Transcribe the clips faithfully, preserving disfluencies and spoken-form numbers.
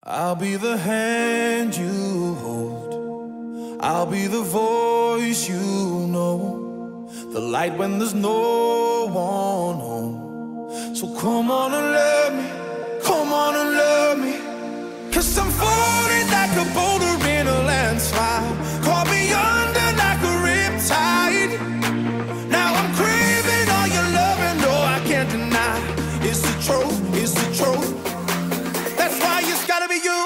I'll be the hand you hold. I'll be the voice you know. The light when there's no one home. So come on and love me. Come on and love me. Cause I'm falling like a boulder in a landslide. Caught me under like a riptide. Now I'm craving all your love and no, I can't deny. It's the truth, it's the truth. That's why it's gotta be you.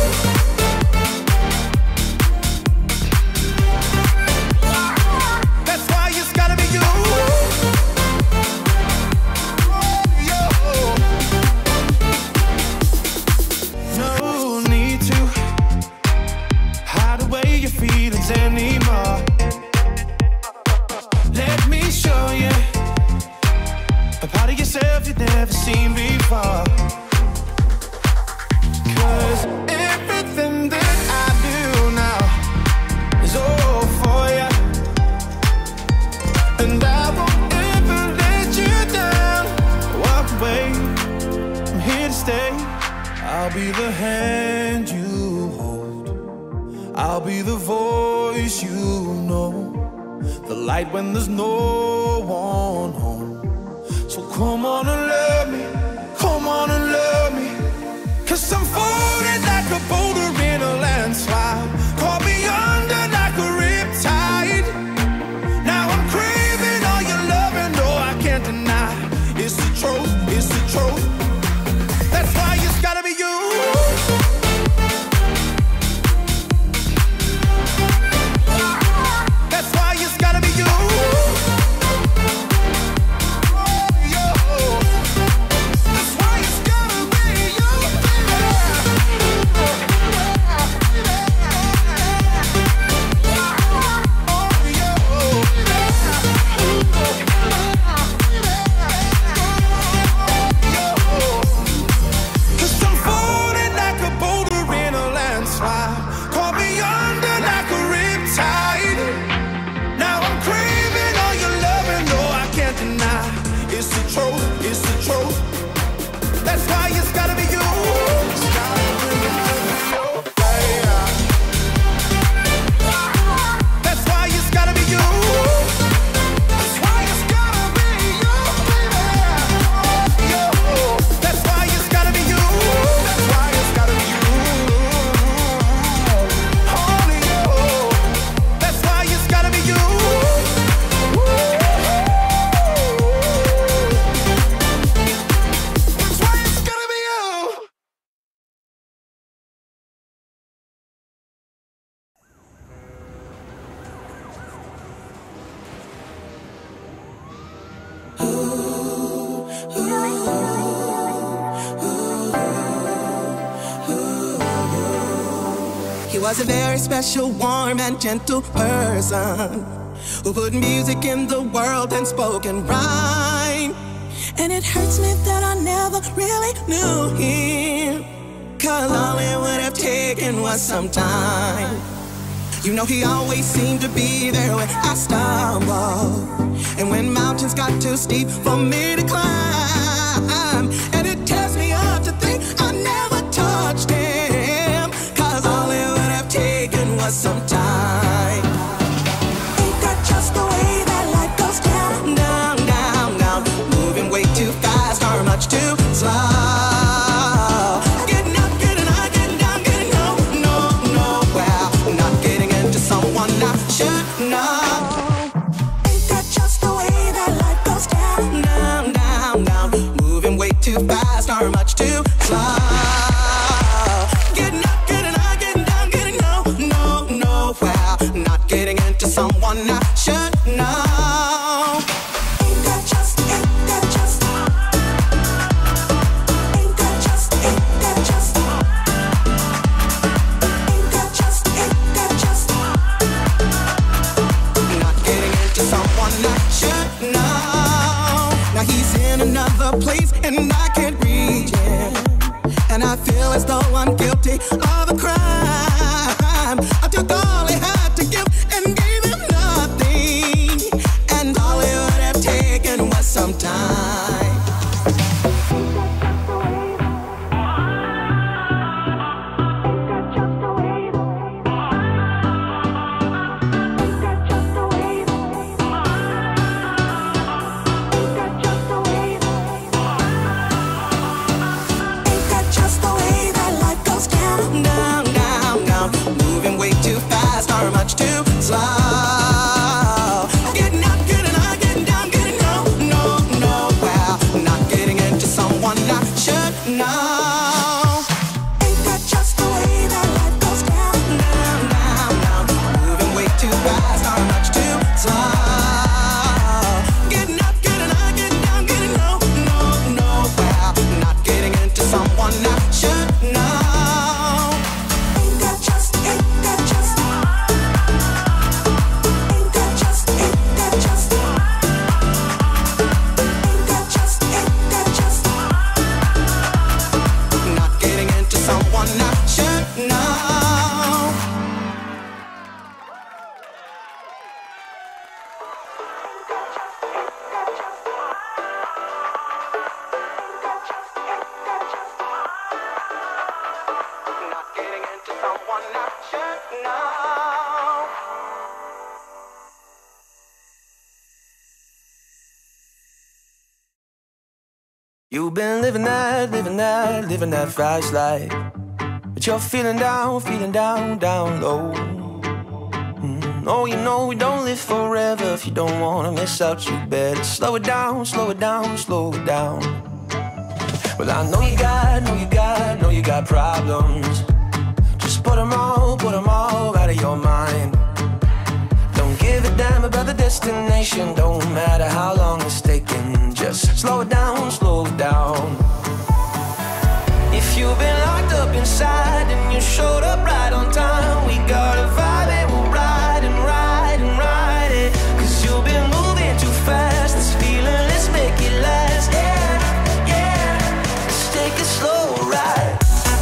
That's why it's gotta be you. No need to hide away your feelings anymore. Let me show you a part of yourself you've never seen before. Cause everything that I do now is all for you. And I won't ever let you down. Walk away, I'm here to stay. I'll be the hand you hold. I'll be the voice you know. The light when there's no one home. So come on and love me. Come on and love me. Cause I'm falling like a boulder in a landslide. Caught me under like a riptide. Now I'm craving all your love and no, I can't deny. It's the truth, it's the truth. That's why it's gotta be you. That's why it's gotta be you. That's why it's gotta be you. Cause I'm falling like a boulder in a landslide. Caught me under like a riptide. Now I'm craving all your love and no, I can't deny. It's the truth, it's the truth. That's why it's gotta be you. It's gotta be you. Yeah. That's why it's gotta be you. That's why it's gotta be you, baby. Yo. That's why it's gotta be you. That's why it's gotta be you. Only you. That's why it's gotta be you. That's why it's gotta be you. He was a very special, warm and gentle person who put music in the world and spoke in rhyme. And it hurts me that I never really knew him, cause all it would have taken was some time. You know he always seemed to be there when I stumbled, and when mountains got too steep for me to climb. And it tears me up to think I never touched him, cause all it would have taken was some time. Ain't that just the way that life goes down, down, down, down, moving way too fast or much too slow. Getting up, getting high, getting down, getting low, no, no, well, not getting into someone I should know. Ain't that just the way that life goes down, down, down, down, moving way too fast or much too slow. Getting up, getting high, getting down, getting low, no, no, well, not getting into someone I should know. Ain't that just, ain't that just, ain't that just, ain't that just, ain't that just, ain't that just, not getting into someone I should know. Now he's in another place and I can't reach him, and I feel as though I'm guilty of a crime. I took all he had to give and gave him nothing, and all it would have taken was some time. You've been living that, living that, living that fast life, but you're feeling down, feeling down, down low. mm. Oh, you know we don't live forever. If you don't wanna miss out, you better slow it down, slow it down, slow it down. Well, I know you got, know you got, know you got problems. Just put them all, put them all out of your mind. Don't give a damn about the destination. Don't matter how long it's taking. Just slow it down, slow it down. If you've been locked up inside and you showed up right on time, we got a vibe and we'll ride and ride and ride it. Cause you've been moving too fast. This feeling, let's make it last. Yeah, yeah, let's take a slow ride.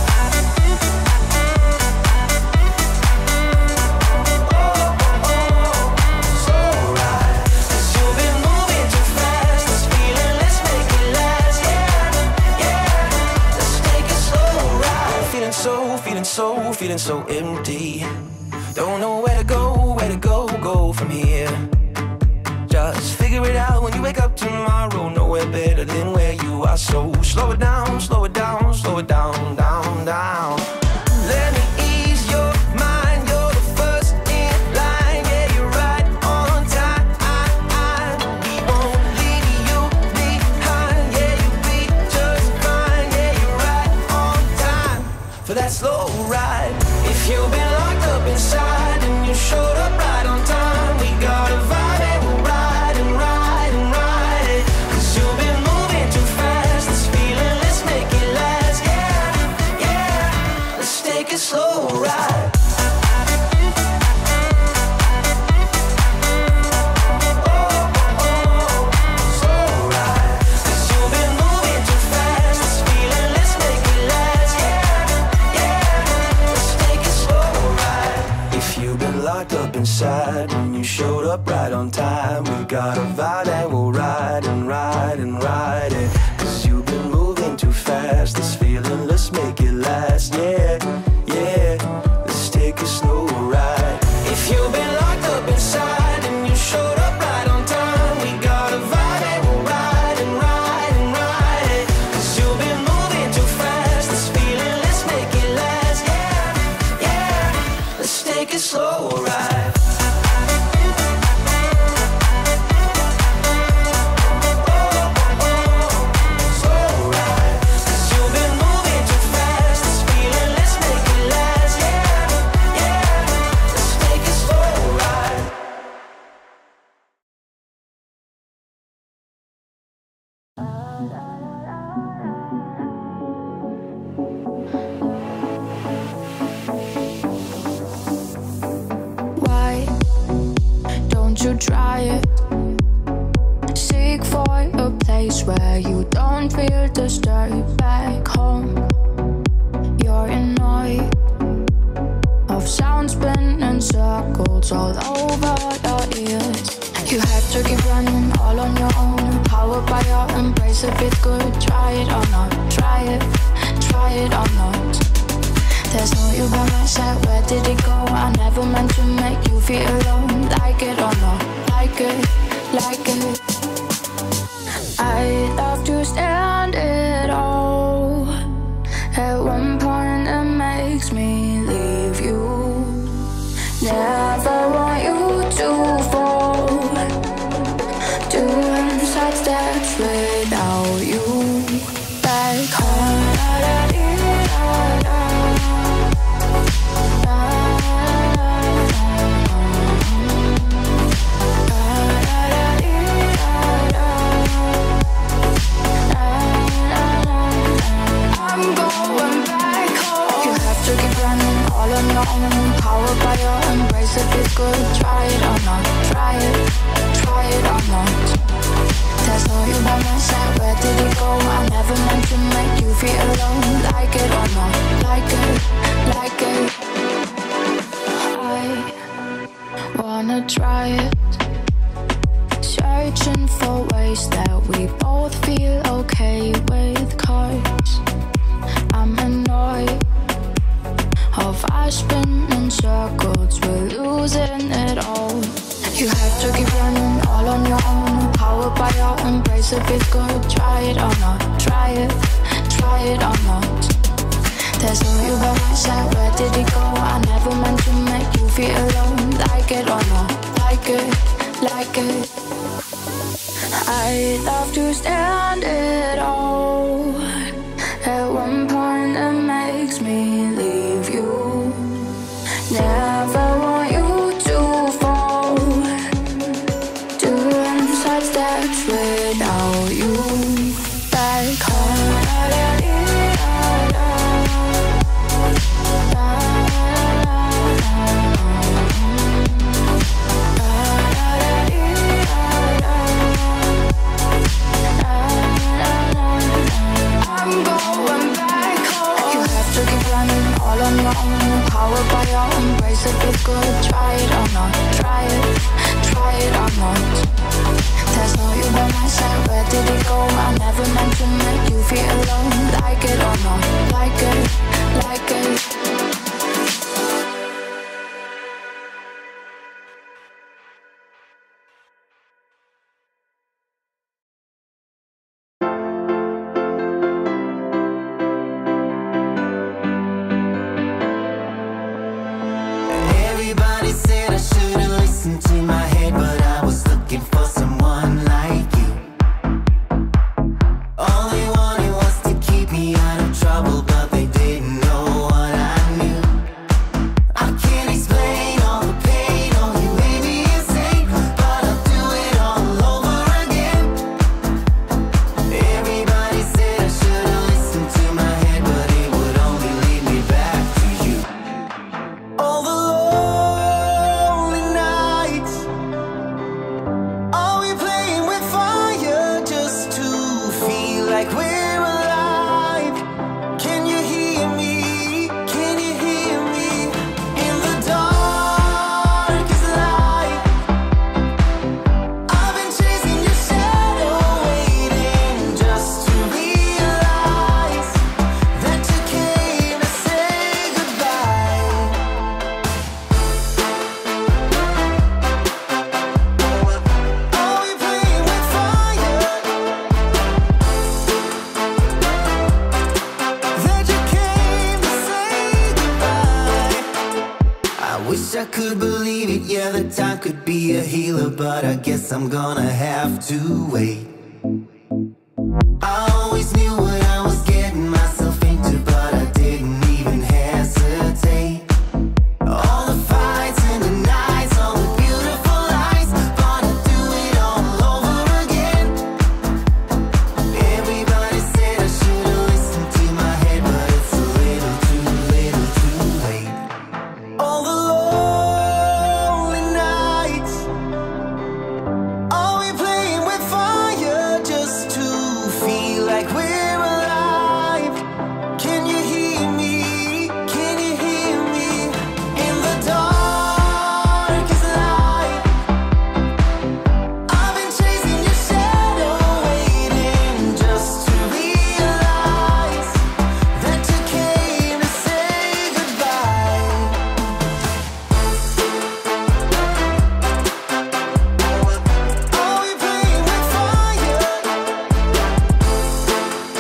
So, feeling so, feeling so empty. Don't know where to go, where to go, go from here. Just figure it out when you wake up tomorrow. Nowhere better than where you are. So slow it down, slow it down, slow it down, down, down. Let me ease your mind. You're the first in line. Yeah, you're right on time. We won't leave you behind. Yeah, you'll be just fine. Yeah, you're right on time for that slow ride. If you've been locked up inside and you showed up right on time, we got a vibe and we'll ride and ride and ride it. Cause you've been moving too fast. This feeling, let's make it last. Yeah, yeah, let's take a slow ride. Inside when you showed up right on time, we got a vibe and we'll ride and ride and ride it. Cause you've been moving too fast. This feeling, let's make it last. Yeah, yeah, let's take a slow ride. If you've been locked up inside and you showed up right on time, we got a vibe and we'll ride and ride and ride it. Cause you've been moving too fast. This feeling, let's make it last. Yeah, yeah, let's take a slow ride. Try it. Seek for a place where you don't feel disturbed. Back home, you're annoyed of sound spinning circles all over your ears. You have to keep running all on your own, powered by your embrace. If it's good, try it or not. Try it, try it or not. There's no you by my side, where did it go? I never meant to make you feel alone. Like it or not, like it, like it. I'd love to stand it all. At one point it makes me leave you. Never want you to fall. Doing side steps without you. Back home. Powered by your embrace. If it's good, try it or not. Try it, try it or not. There's no you by my side, where did it go? I never meant to make you feel alone. Like it or not, like it, like it. I wanna try it. Searching for ways that we both feel okay with. Cause I'm annoyed of us spinning circles, we're losing it all. You have to keep running all on your own, powered by your embrace. If it's good, try try it or not, try it, try it or not. There's no you by my side, where did it go? I never meant to make you feel alone. Like it or not, like it, like it. I'd love to stand it all. At one point it makes me leave you. Never want you to fall. Doing side steps without you. Like home. Powered by your embrace, if it's good, try it or not, try it, try it or not. There's no you by my side, where did it go? I never meant to make you feel alone. Like it or not, like it, like it. To my head, but I was looking for someone like you. All they wanted was to keep me out of trouble, but they didn't know what I knew. I can't explain all the pain, oh you made me insane, but I'll do it all over again. Everybody said I should've listened to my head, but it would only lead me back to you. All the like we're alive. Can you hear me? Can you hear me? In the darkest light, I've been chasing your shadow, waiting just to realize that you came to say goodbye. Are we playing with fire? Wish I could believe it, yeah, the time could be a healer, but I guess I'm gonna have to wait. I always knew what I was getting myself into, but I didn't even hesitate. All the fights and the nights, all the beautiful lies, but I do it all over again. Everybody said I should've listened to my head, but it's a little too, little too late. All the like we're alive. Can you hear me? Can you hear me? In the darkest light, I've been chasing your shadow, waiting just to realize that you came to say goodbye. Are we playing with fire?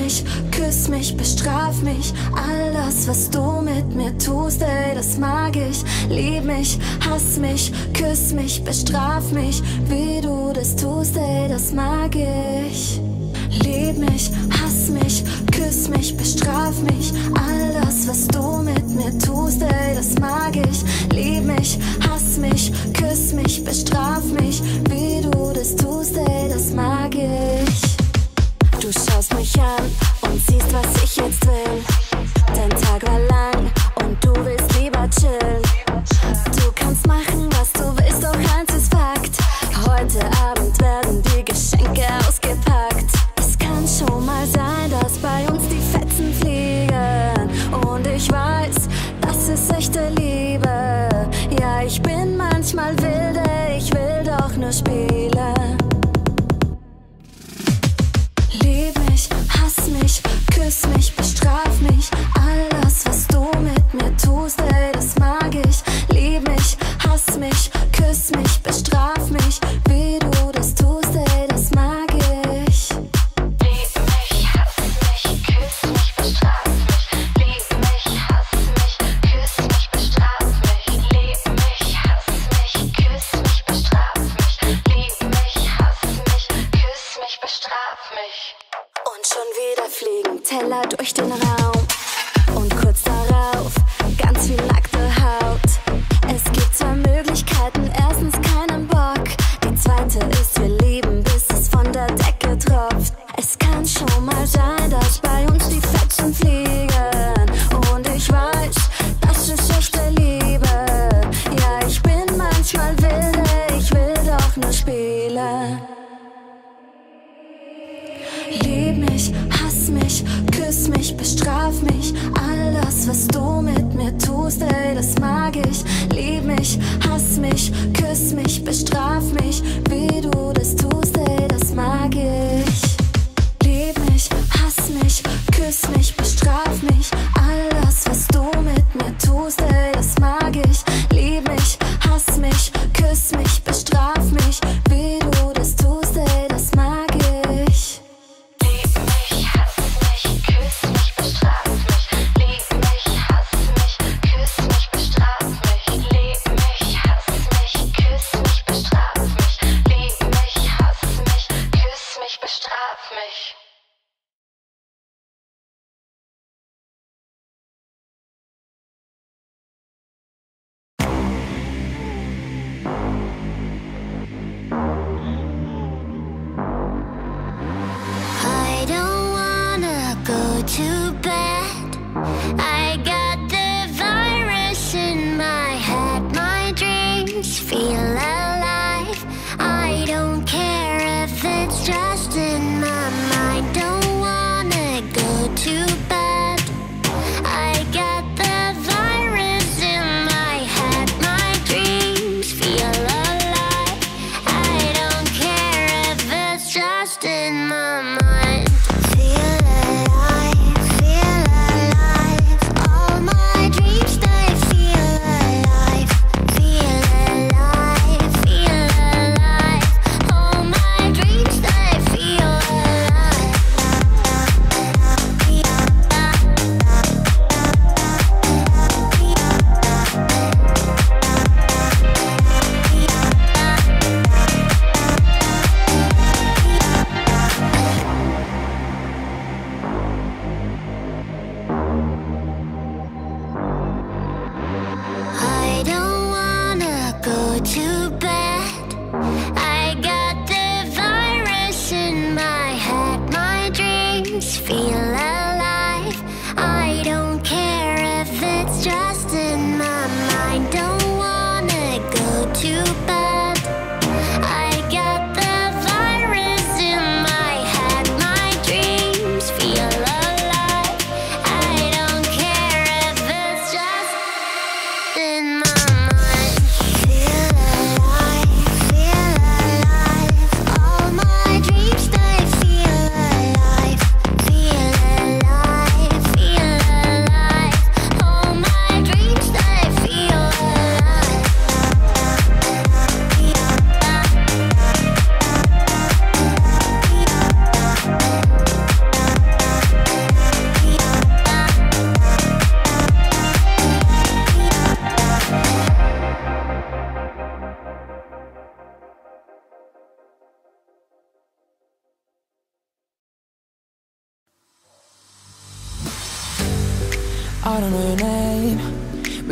mich, küss mich, bestraf mich. All das, was du mit mir tust, ey, das mag ich. Lieb mich, hass mich, küss mich, bestraf mich. Wie du das tust, ey, das mag ich. Lieb mich, hass mich, küss mich, bestraf mich. All das, was du mit mir tust, ey, das mag ich. Lieb mich, hass mich, küss mich, bestraf mich. Wie du das tust, ey, das mag ich. Du schaust mich an und siehst, was ich jetzt will. Dein Tag war lang und du willst lieber chillen. Du kannst machen, was du willst, doch eins ist Fakt. Heute Abend werden die Geschenke ausgepackt. Es kann schon mal sein, dass bei uns die Fetzen fliegen. Und ich weiß, das ist echte Liebe. Ja, ich bin manchmal wilde, ich will doch nur spielen. Lieb mich, hass mich, küss mich, bestraf mich. All das, was du mit mir tust, ey, das mag ich. Lieb mich, hass mich, küss mich, bestraf mich. Wie du das tust, ey, das mag ich. Lieb mich, hass mich, küss mich, bestraf mich. Lieb mich, hass mich, küss mich, bestraf mich. Lieb mich, hass mich, küss mich, bestraf mich. Lieb mich, hass mich, küss mich, bestraf mich. Und schon wieder fliegen Teller durch den Raum. Und kurz darauf ganz viel nackte Haut. Es gibt zwei Möglichkeiten, erstens keinen Bock. Die zweite ist, wir lieben, bis es von der Decke tropft. Es kann schon mal sein, dass bei uns die Fetzen fliegen. Und ich weiß, das ist echte Liebe. Ja, ich bin manchmal wilde, ich will doch nur spielen. Lieb mich, hass mich, küss mich, bestraf mich. All das, was du mit mir tust, ey, das mag ich. Lieb mich, hass mich, küss mich, bestraf mich. Wie du das tust, ey, das mag ich. Lieb mich, hass mich, küss mich, bestraf mich. All das, was du mit mir tust, ey, das mag ich. Lieb mich, hass mich, küss mich, bestraf mich. Wie du das tust, ey, das mag ich. Lieb mich, hass mich, küss mich, bestraf mich. Lieb mich, hass mich, küss mich, bestraf mich. Lieb mich, hass mich,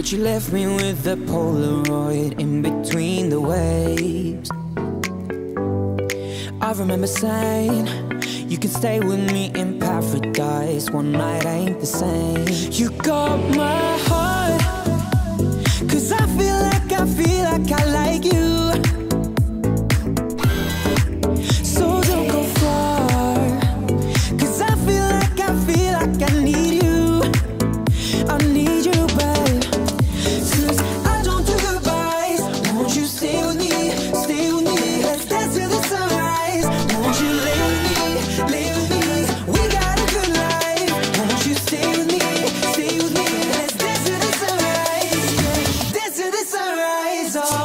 But you left me with the Polaroid in between the waves. I remember saying, you can stay with me in paradise. One night ain't the same. You got my heart, cause I feel like I feel like I like you. So don't go far, cause I feel like I feel like I need you. I need you, babe. Cause I don't do goodbyes. Won't you stay with me, stay with me? Let's dance till the sunrise. Won't you lay with me, lay with me? We got a good life. Won't you stay with me, stay with me? Let's dance till the sunrise, yeah. Dance till the sunrise, oh.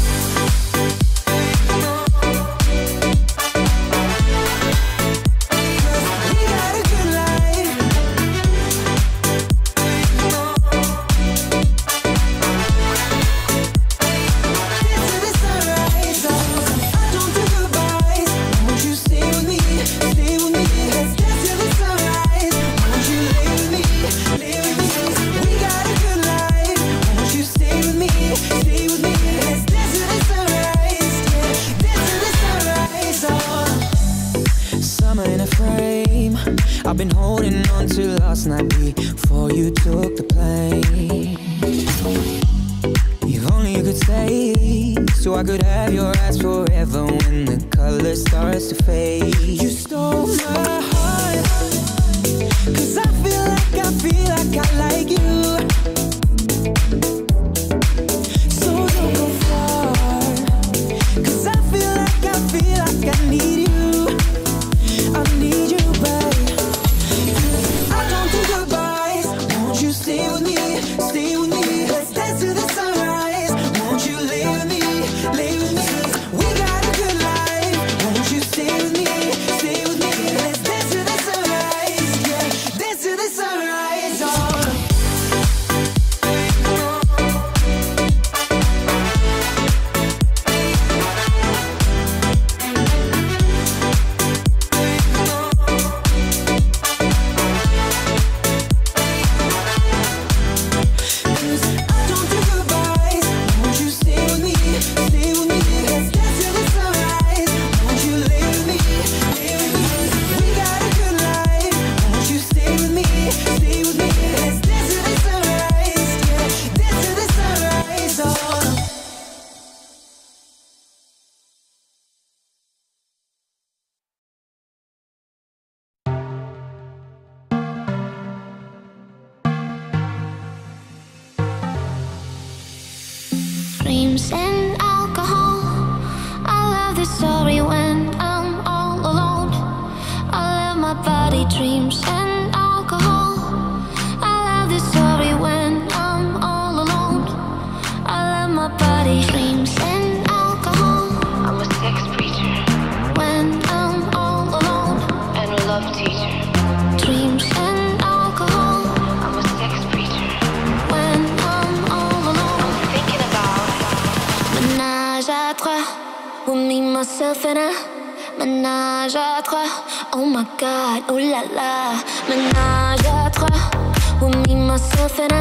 I've been holding on to last night before you took the plane. If only you could stay, so I could have your eyes forever when the color starts to fade. You stole my heart, cause I feel like I feel like I like you. So don't go far, cause I feel like I feel like I need you. I need you, babe. Stay with me, stay with me. Let's dance to the sunrise. Won't you lay with me, lay with me? We got a good life. Won't you stay with me, stay with me? Let's dance to the sunrise, yeah. Dance to the sunrise, oh. Dreams and alcohol. I love this story when I'm all alone. I love my body, dreams and alcohol. I love this story when I'm all alone. I love my body, dreams and alcohol. I'm a sex preacher when I'm all alone, and a love teacher. Dreams and alcohol. I'm a sex preacher when I'm all alone. I'm thinking about menage à trois, with me, myself and I. Menage à trois, oh my God, ooh la la. Menage à trois, with me, myself and I.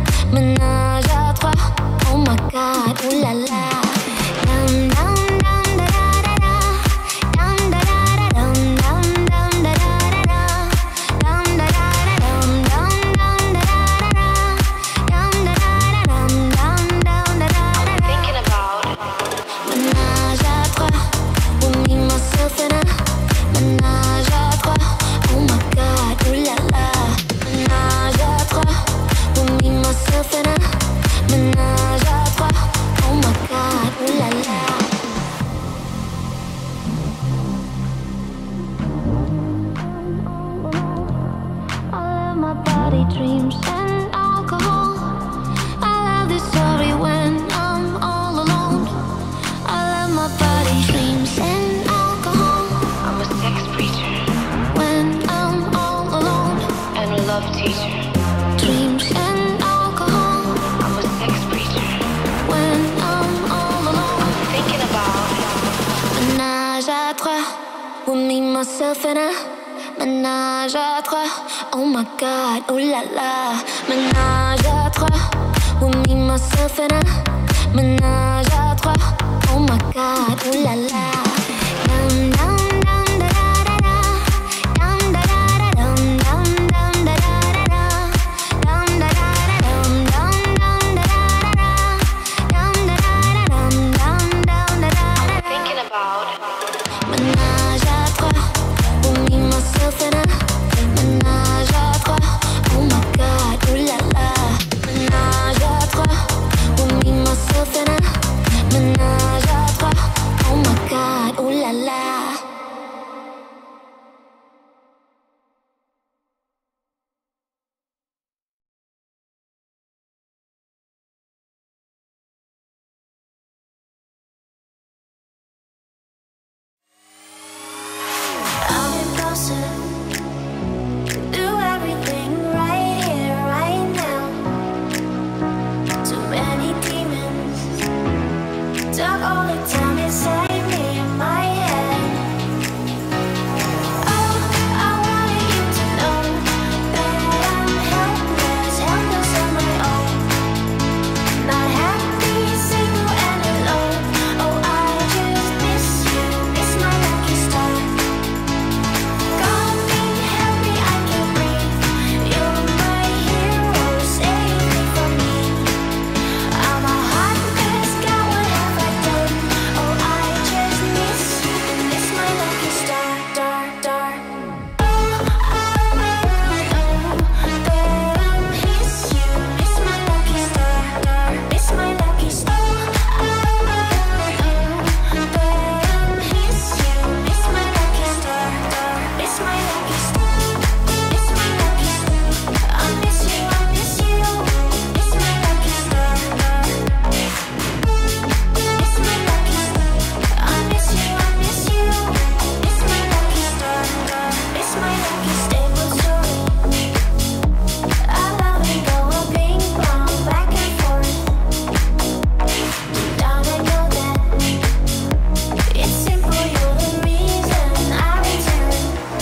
Menage à trois, oh my God, ooh la la. Down, down, down, da da da da. Down, da da da, down, down, down, da da da da. Down, da da da, down, down, down, da da da da. Down, da da da, down, down, down, da da da. I'm thinking about menage à trois, with me, myself and I. Menage à trois, oh my God, ooh la la. Menage à trois, with me, myself and I. Menage à trois, oh my God, ooh la la. I love my body, dreams and alcohol. I love this story when I'm all alone. I love my body, dreams and alcohol. I'm a sex preacher when I'm all alone, and a love teacher. Dreams and alcohol. I'm a sex preacher when I'm all alone. I'm thinking about menage à trois, with me, myself and I. Menage à trois, oh my God, ooh la la. Menage à trois, with me, myself and I. Menage à trois. Oh my God, ooh la la. Dum dum dum da da da da. Dum da da da dum dum dum da da da da. Dum da da da dum dum dum da da da da. Dum da da da dum dum dum da da da. I'm thinking about menage à trois with me, myself and I. Menage à trois. Oh my God, ooh la la. Menage à trois with me, myself and I. Menage à trois. Oh my God, ooh la la. I'm impulsive, do everything right here, right now. Too many demons talk all the time inside me in my head. Oh, I wanted you to know that I'm helpless, helpless on my own. Not happy, single and alone. Oh, I just miss you, miss my lucky star. Call me, help me, I can't breathe. You're my hero, save me from me. I'm a hot mess, God, what have I done? Oh, I just miss you, miss my lucky star, star, star. Oh, oh, oh, oh, that I miss you, miss my lucky star, miss my lucky star. Oh, oh, oh, that I miss you, miss my lucky star, miss my lucky star, miss my lucky star. I miss you, I miss you, miss my lucky star. Miss my lucky star. I miss you, I miss you, miss my lucky star. Miss my lucky stable story. I love and go a ping pong back and forth. Down I know that it's simple. You're the reason I return.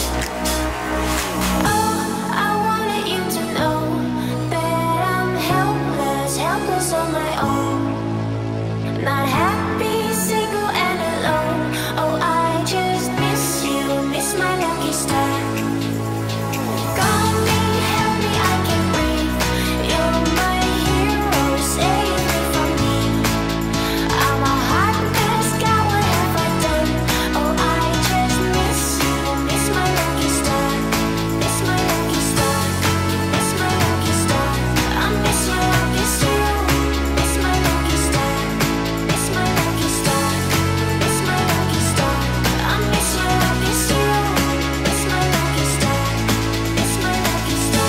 Oh, I wanted you to know that I'm helpless, helpless on my own. Not happy, single and alone. Oh, I just miss you, miss my lucky star. Call me, help me, I can't breathe. You're my hero, save me from me. I'm a hot mess, God, what have I done? Oh, I just miss you, miss my lucky star. Miss my lucky star, miss my lucky star. I miss you, I miss you, miss my lucky star. Miss my lucky star, miss my lucky star. I miss you, I miss you, miss my lucky star. Miss my lucky star.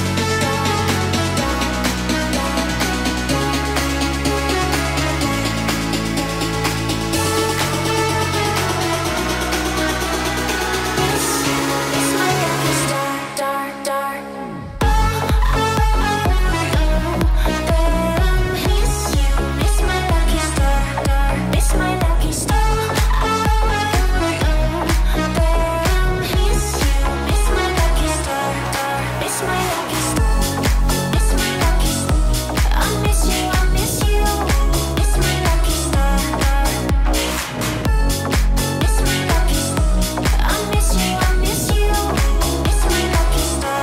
Miss you, miss my lucky star, star, star. Oh, oh, oh, oh, that I miss you, miss my lucky star, miss my lucky star. Oh, oh, oh, that I miss you, miss my lucky star, miss my lucky star, miss my lucky star. I miss you, I miss you, miss my lucky star. Miss my lucky star. I miss you, I miss you, miss my lucky star.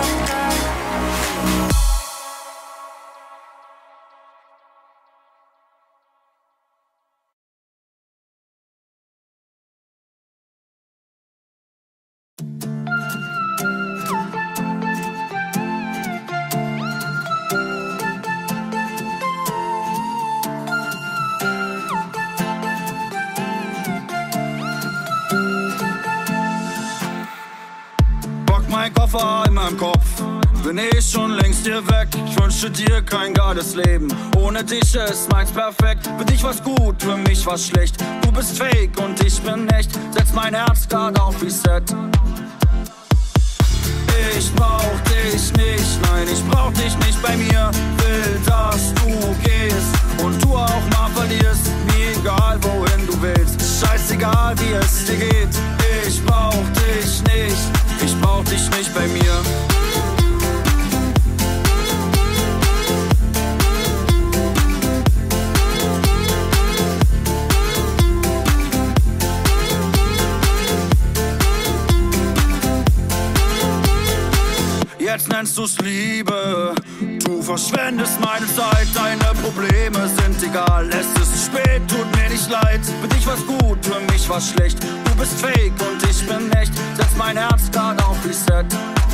Pack mein Koffer in meinem Kopf, bin eh schon längst hier weg. Ich wünsche dir kein geiles Leben, ohne dich ist meins perfekt. Für dich war's gut, für mich war's schlecht. Du bist fake und ich bin echt, setz mein Herz grad auf Reset. Ich brauch dich nicht, nein, ich brauch dich nicht bei mir. Will, dass du gehst und du auch mal verlierst. Mir egal, wohin du willst, scheißegal, wie es dir geht. Ich brauch dich nicht, ich brauch dich nicht bei mir. nennst du's Liebe. Du verschwendest meine Zeit, deine Probleme sind egal. Es ist spät, tut mir nicht leid. Für dich war's gut, für mich war's schlecht. Du bist fake und ich bin echt. Setz mein Herz grad auf Reset.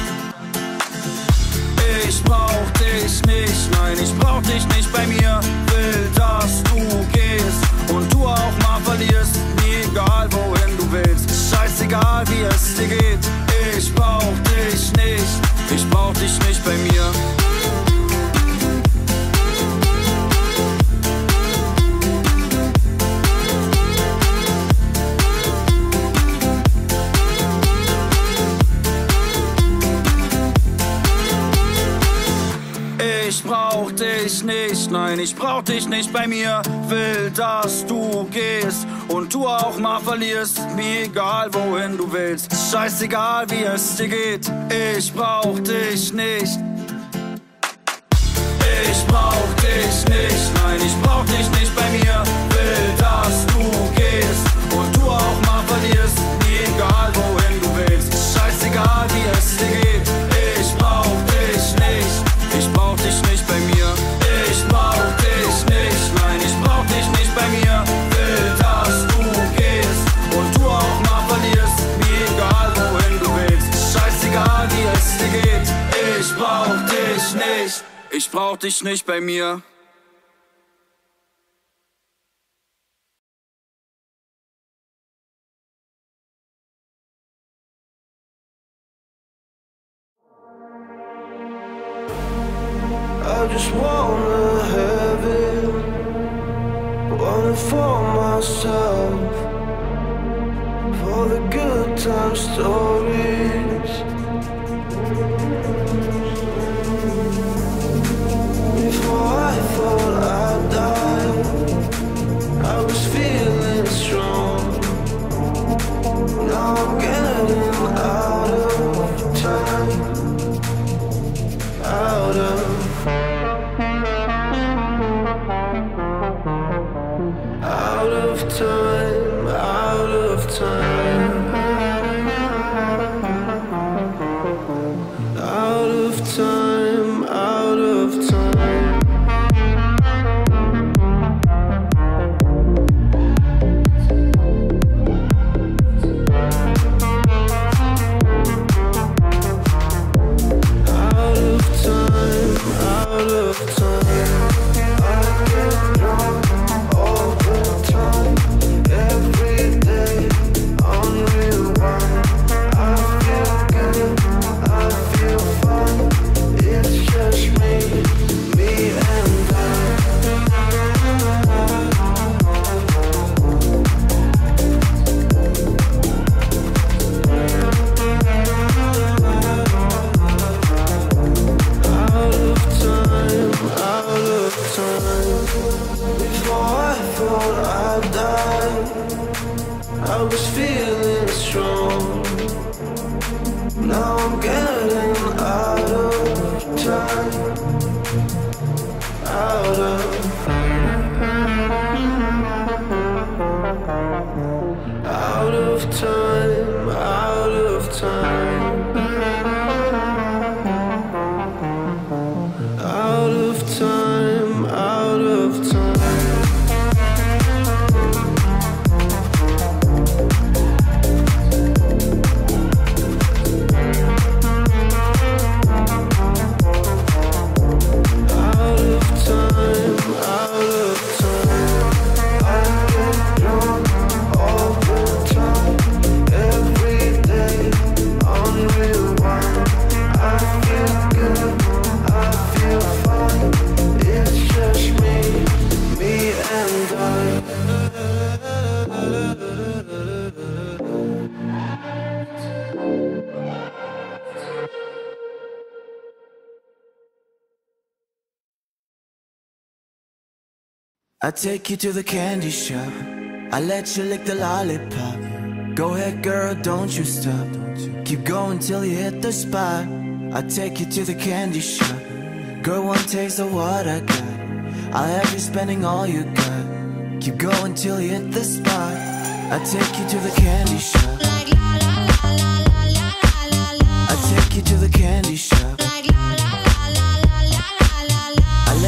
Ich brauch dich nicht, nein, ich brauch dich nicht bei mir. Will, dass du gehst und du auch mal verlierst. Mir egal, wohin du willst, scheißegal, wie es dir geht. Ich brauch dich nicht, ich brauch dich nicht bei mir. Ich brauch dich nicht, nein, ich brauch dich nicht bei mir. Will, dass du gehst und du auch mal verlierst. Mir egal, wohin du willst, scheißegal, wie es dir geht. Ich brauch dich nicht. Ich brauch dich nicht, nein, ich brauch dich nicht bei mir. Will, dass du gehst und du auch mal verlierst. Mir egal, wohin du willst, scheißegal, wie es dir geht. Ich brauch dich nicht. Ich brauch dich nicht bei mir. Ich brauch dich nicht, nein, ich brauch dich nicht bei mir. Will, dass du gehst und du auch mal verlierst. Mir egal, wohin du willst, scheißegal, wie es dir geht. Ich brauch dich nicht, ich brauch dich nicht bei mir. I just wanna have it, want it for myself, for the good time stories. Before I thought I'd die, I was feeling strong. Now I'm getting out of time, out of Out of time, out of time, out of time, out of time. Out of time, out of time. I get drunk all the time, every day, on rewind. I feel good, I feel fine. It's just me, me and I. Out of time, out of time. Before I thought I'd die, I was feeling strong. Now I'm getting out of time, out of out of time, out of time. Out of time, out of time. Out of time, out of time. I get drunk all the time, every day, on rewind. I feel good, I feel fine. It's just me, me and I. I take you to the candy shop, I let you lick the lollipop. Go ahead girl, don't you stop, keep going till you hit the spot. I take you to the candy shop, girl, one taste of what I got. I'll have you spending all you got, keep going till you hit the spot. I take you to the candy shop, I take you to the candy shop.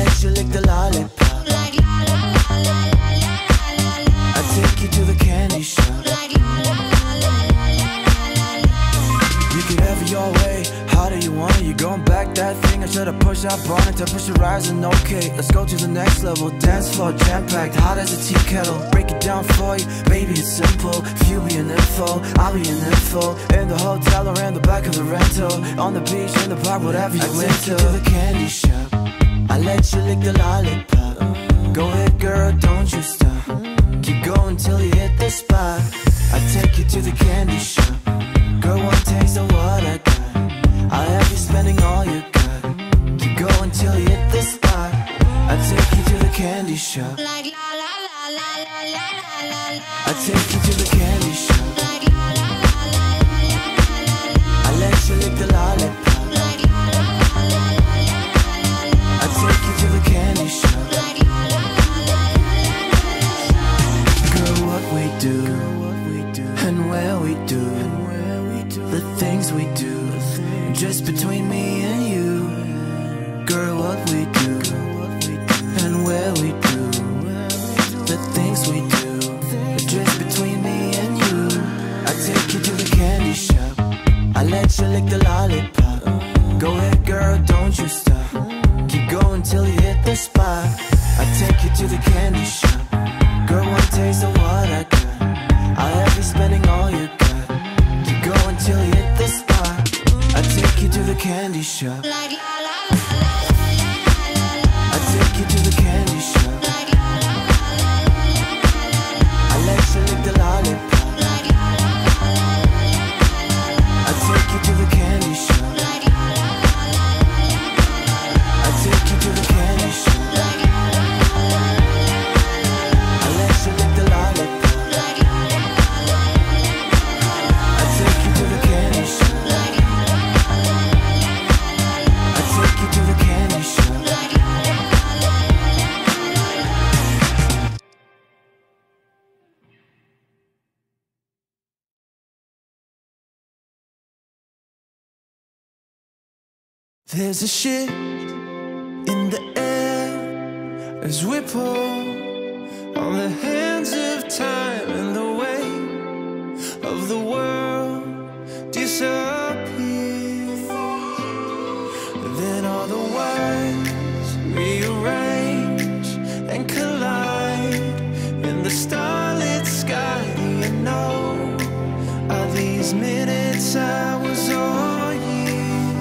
let you lick the lollipop. Like la la la la la la la la. I take you to the candy shop. Like la la la la la la la. You could have it your way, how do you want it? You're going back that thing, I should've pushed up on it to push the rising. Okay, let's go to the next level. Dance floor jam-packed, hot as a tea kettle. Break it down for you, baby, it's simple. If you be an info, I'll be an info. In the hotel or in the back of the rental, on the beach, in the park, whatever you into. I take you to the candy shop, I let you lick the lollipop. Go ahead girl, don't you stop. Keep going till you hit the spot. I take you to the candy shop. Girl, one taste of what I got, I'll have you spending all you got. Keep going till you hit the spot. I take you to the candy shop. Like la la la la la la la la. I take you to the candy shop. Like la la la la la la la la. I let you lick the lollipop. Like la la la la la la la. I take you to the candy shop. Like la la la la la la. Girl, what we do, and where we do, the things we do, just between me and you. Girl, what we do, and where we do, the things we do, just between me and you. I take you to the candy shop, I let you lick the lollipop. Go ahead girl, don't you stop. Keep going till you hit the spot. I take you to the candy shop. Girl, one taste of what I got, I'll have you spending all you got. Keep going till you hit the spot. I take you to the candy shop. Like la la la la la la la. I take you to the candy shop. Like la la la la la la la. I let you lick the lollipop. Like la la la la la la la. I take you to the candy shop. Like la la la la la la la. I take you to the candy shop. Like la la la la la la. I let you lick the lollipop. Like la la la la la la. I take you to the candy shop. Like la la la la la la. I take you to the candy shop. Like la la la la la la. There's a shit in the air as we pull on the hands of time, and the weight of the world disappears. Then all the wires rearrange and collide in the starlit sky. Do you know, are these minutes, hours, or years?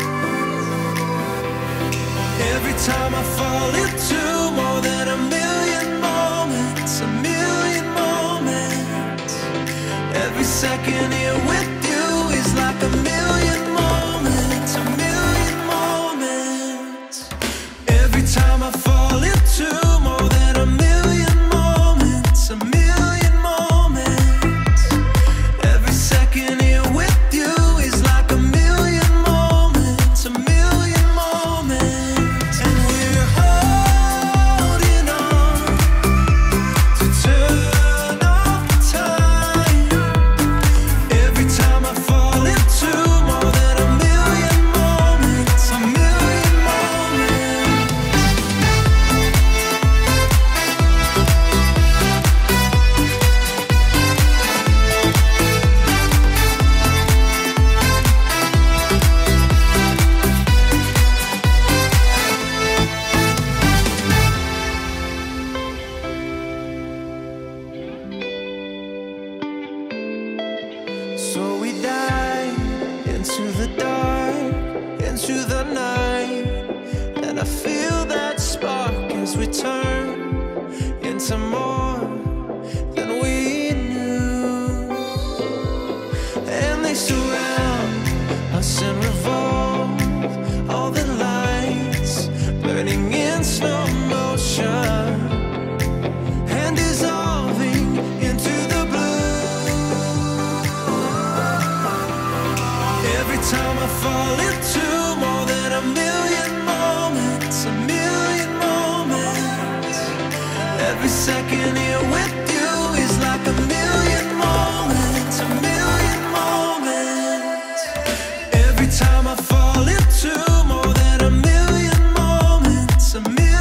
Every time I fall into more than a million moments, a million moments. Every second here with you is like a million moments, a million moments. Every time I fall into more than a million moments, a million moments. Every second here with you is like a million moments, a million moments. And we're holding on to turn off time. Every time I fall into more than a million moments, a million moments. So we dive into the dark, into the night, and I feel that spark as we turn into more than we knew. And they surround us and revolve, all the lights burning in slow motion and dissolving into the blue. Every time I fall into more than a million moments, a million moments. Every second here with you is like a million moments, a million moments. Every time I fall into more than a million moments, a million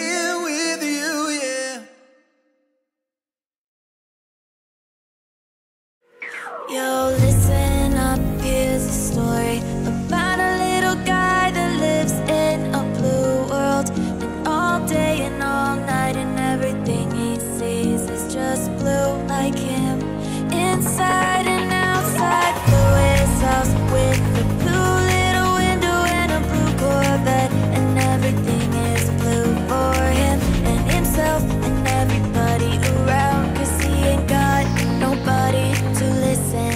here with you, yeah. Yo, listen up, here's a story about a little guy that lives in a blue world. And all day and all night and everything he sees is just blue like him. Inside and outside, blue his house with a blue little window and a blue Corvette. And everything is blue for him and himself and everybody around. Cause he ain't got nobody to listen.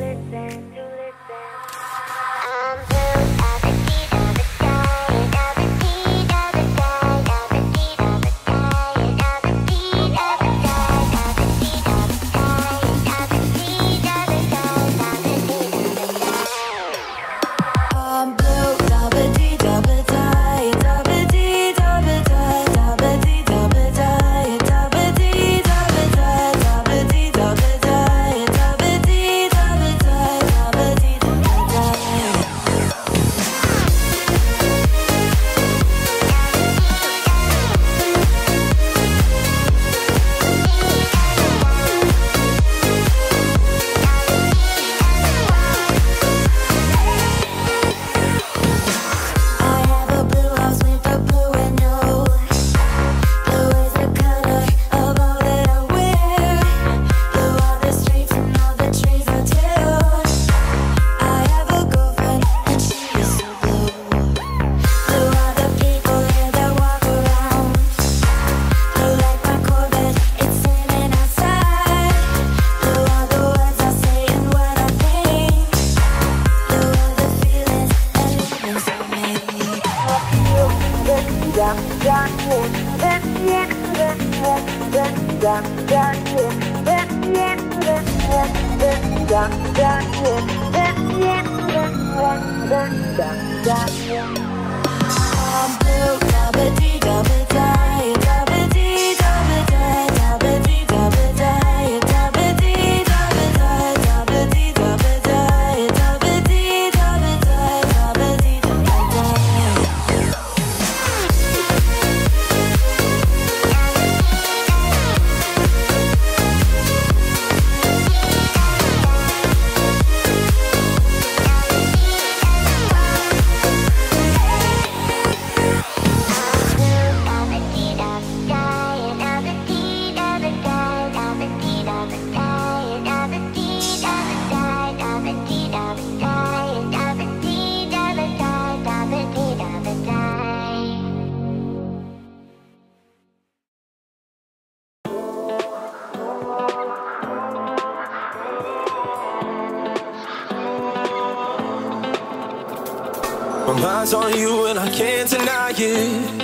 My mind's on you and I can't deny it.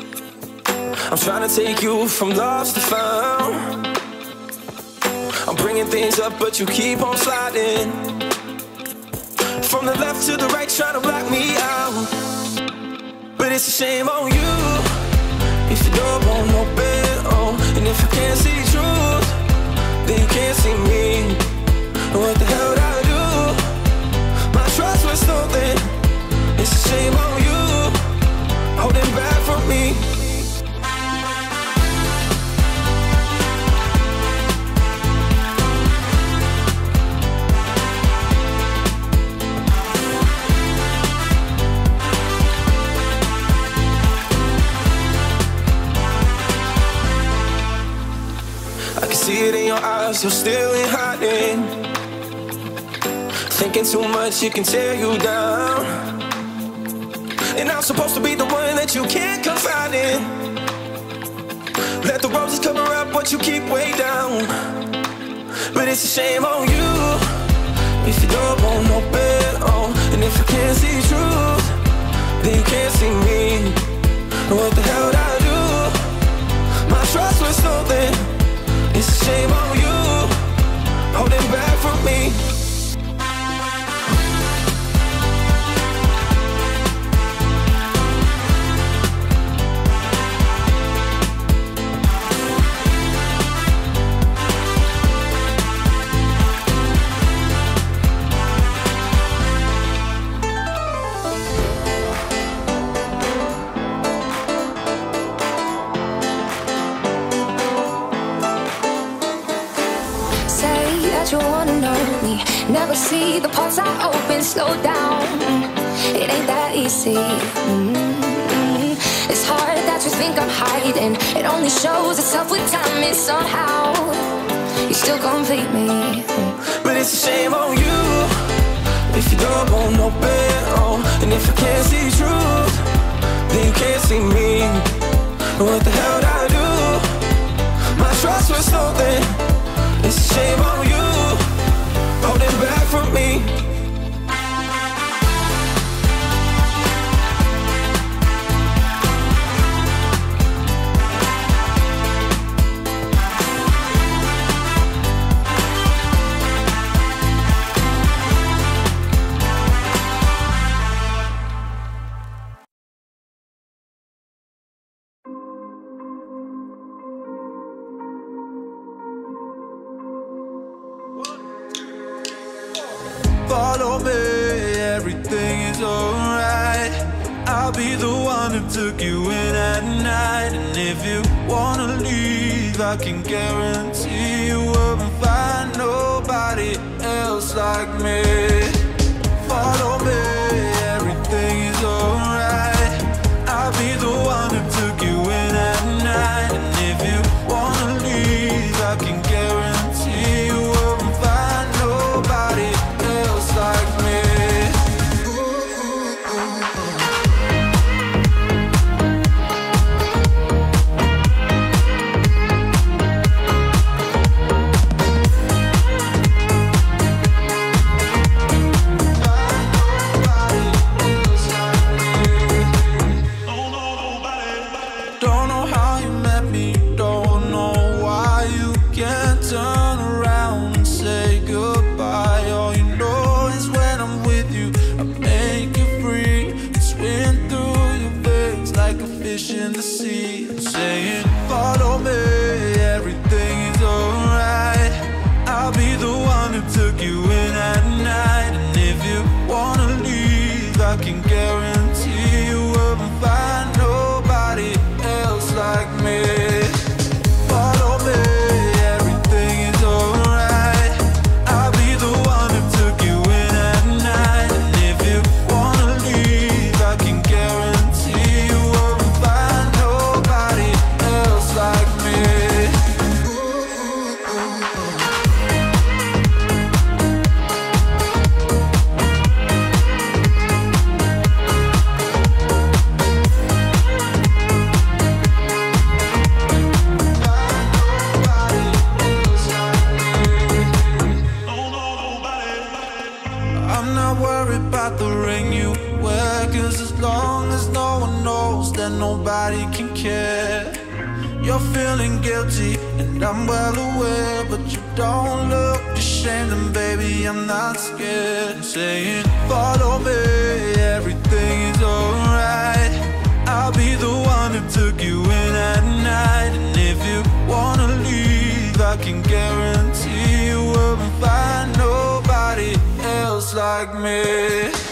I'm trying to take you from lost to found. I'm bringing things up but you keep on sliding. From the left to the right trying to block me out. But it's a shame on you if you don't want no better. And if you can't see truth, then you can't see me. What the hell did I do? My trust was stolen. It's a shame on you, holding back from me. I can see it in your eyes, you're still in hiding. Thinking too much, it can tear you down. And I'm supposed to be the one that you can't confide in. Let the roses cover up what you keep way down. But it's a shame on you if you don't want no better. And if you can't see truth, then you can't see me. What the hell did I do? My trust was stolen. It's a shame on you, holding back from me. that you wanna know me. Never see the parts I open. Slow down, it ain't that easy. Mm-hmm. It's hard that you think I'm hiding. It only shows itself with time, and somehow you still complete me. But it's a shame on you if you don't want no better. And if I can't see truth, then you can't see me. What the hell did I do? My trust was stolen. It's a shame on you, holding back from me. Follow me, everything is alright. I'll be the one who took you in at night. And if you wanna leave, I can guarantee you won't find nobody else like me. Follow me, everything is alright. I'll be the one who took you in at night. And if you wanna leave, I can guarantee you won't find nobody else like me. Don't know how you met me, don't know why you can't turn around and say goodbye. All you know is when I'm with you, I make you free. You swim through your veins like a fish in the sea. I'm saying, follow me, everything is alright. I'll be the one who took you in at night. And if you wanna leave, I can guarantee you won't find nobody else like me. Follow me, everything is alright. I'll be the one who took you in at night. And if you wanna leave, I can guarantee you won't find nobody else like me. I'm not worried about the ring you wear, 'cause as long as no one knows, then nobody can care. You're feeling guilty, and I'm well aware, but you don't look ashamed, and baby, I'm not scared. I'm saying, follow me, everything is alright. I'll be the one who took you in at night. And if you wanna leave, I can guarantee you won't find nobody else like me.